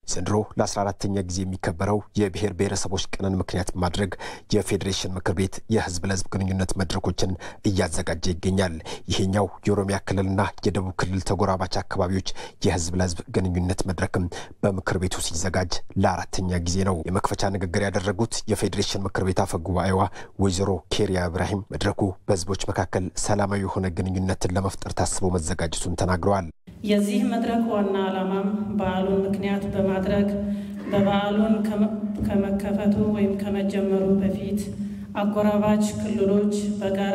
ዘንድሮ ለ14ኛ ጊዜ የሚከበረው የብሔር ብሔረሰቦች ቀንን ምክንያት ማድረግ የፌዴሬሽን ምክር ቤት የህዝብ ለህዝብ ግንኙነት መድረኮችን እያዘጋጀ ይገኛል። ይሄኛው የኦሮሚያ ክልልና የደቡብ ክልል ተጎራባች አካባቢዎች የህዝብ ለህዝብ ግንኙነት መድረክም በምክር ቤቱ ሲዘጋጅ ለ4ኛ ጊዜ ነው። የመክፈቻ ንግግር ያደረጉት የፌዴሬሽን ምክር ቤት አፈ ጉባኤዋ ወይዘሮ ኬሪያ ኢብራሂም መድረኩ በህዝቦች መካከል ሰላማዊ የሆነ ግንኙነትን ለመፍጠር ታስቦ መዘጋጀቱን ተናግረዋል። የዚህ መድረክ ዋና ዓላማም በዓሉን ምክንያት በማድረግ በበዓሉን ከመከፈቱ ወይም ከመጀመሩ በፊት አጎራባች ክልሎች በጋራ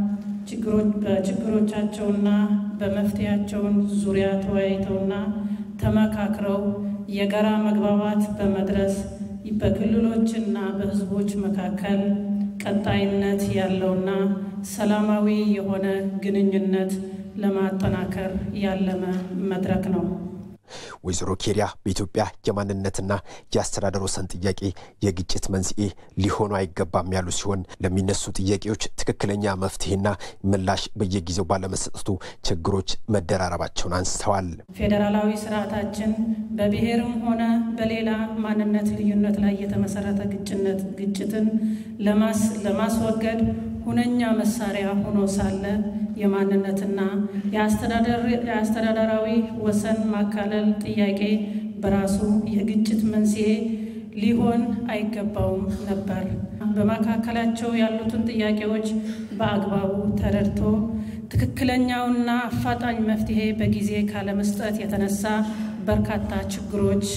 በችግሮቻቸውና በመፍትሄያቸው ዙሪያ ተወያይተውና ተመካክረው የጋራ መግባባት በመድረስ በክልሎችና በህዝቦች መካከል ቀጣይነት ያለውና ሰላማዊ የሆነ ግንኙነት ለማጠናከር ያለመ መድረክ ነው። ወይዘሮ ኬሪያ በኢትዮጵያ የማንነትና የአስተዳደር ወሰን ጥያቄ የግጭት መንስኤ ሊሆኑ አይገባም ያሉ ሲሆን ለሚነሱ ጥያቄዎች ትክክለኛ መፍትሄና ምላሽ በየጊዜው ባለመሰጠቱ ችግሮች መደራረባቸውን አንስተዋል። ፌዴራላዊ ስርዓታችን በብሔርም ሆነ በሌላ ማንነት ልዩነት ላይ የተመሰረተ ግጭትን ለማስወገድ ሁነኛ መሳሪያ ሆኖ ሳለ የማንነትና የአስተዳደራዊ ወሰን ማካለል ጥያቄ በራሱ የግጭት መንስኤ ሊሆን አይገባውም ነበር። በመካከላቸው ያሉትን ጥያቄዎች በአግባቡ ተረድቶ ትክክለኛውና አፋጣኝ መፍትሄ በጊዜ ካለመስጠት የተነሳ በርካታ ችግሮች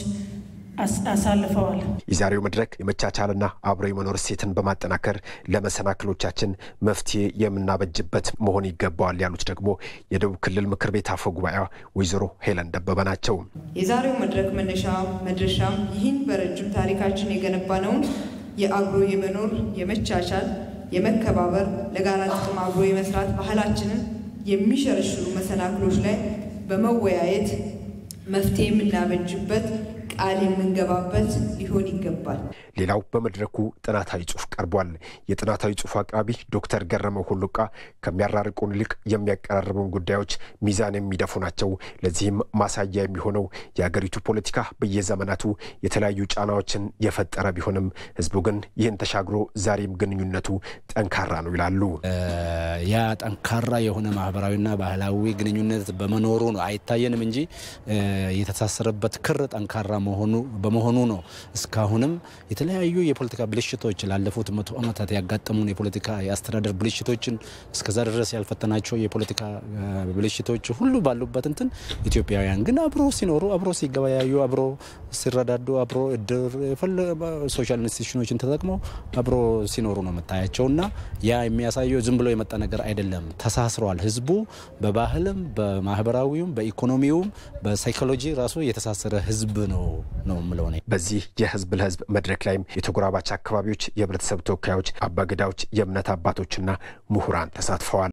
አሳልፈዋል። የዛሬው መድረክ የመቻቻልና አብሮ የመኖር እሴትን በማጠናከር ለመሰናክሎቻችን መፍትሄ የምናበጅበት መሆን ይገባዋል ያሉት ደግሞ የደቡብ ክልል ምክር ቤት አፈ ጉባኤ ወይዘሮ ሄለን ደበበ ናቸው። የዛሬው መድረክ መድረሻም ይህን በረጅም ታሪካችን የገነባነውን የአብሮ የመኖር የመቻቻል የመከባበር ለጋራ ጥቅም አብሮ የመስራት ባህላችንን የሚሸረሽሩ መሰናክሎች ላይ በመወያየት መፍትሄ የምናበጅበት ቃል የምንገባበት ሊሆን ይገባል። ሌላው በመድረኩ ጥናታዊ ጽሑፍ ቀርቧል። የጥናታዊ ጽሑፍ አቅራቢ ዶክተር ገረመው ሁሉቃ ከሚያራርቁን ይልቅ የሚያቀራርቡን ጉዳዮች ሚዛን የሚደፉ ናቸው። ለዚህም ማሳያ የሚሆነው የሀገሪቱ ፖለቲካ በየዘመናቱ የተለያዩ ጫናዎችን የፈጠረ ቢሆንም ህዝቡ ግን ይህን ተሻግሮ ዛሬም ግንኙነቱ ጠንካራ ነው ይላሉ። ያ ጠንካራ የሆነ ማህበራዊና ባህላዊ ግንኙነት በመኖሩ ነው አይታየንም እንጂ የተሳሰረበት ክር ጠንካራ በመሆኑ ነው እስካሁንም የተለያዩ የፖለቲካ ብልሽቶች ላለፉት 100 ዓመታት ያጋጠሙን የፖለቲካ የአስተዳደር ብልሽቶችን እስከዛ ድረስ ያልፈተናቸው የፖለቲካ ብልሽቶች ሁሉ ባሉበት እንትን ኢትዮጵያውያን ግን አብሮ ሲኖሩ አብሮ ሲገበያዩ አብሮ ሲረዳዱ አብሮ እድር ሶሻል ኢንስቲትዩሽኖችን ተጠቅመው አብሮ ሲኖሩ ነው መታያቸውና ያ የሚያሳየው ዝም ብሎ የመጣ ነገር አይደለም። ተሳስሯል። ህዝቡ በባህልም በማህበራዊውም በኢኮኖሚውም በሳይኮሎጂ ራሱ የተሳሰረ ህዝብ ነው ምለው ነው። በዚህ የህዝብ ለህዝብ መድረክ ላይም የተጎራባች አካባቢዎች የህብረተሰብ ተወካዮች፣ አባገዳዎች፣ የእምነት አባቶችና ምሁራን ተሳትፈዋል።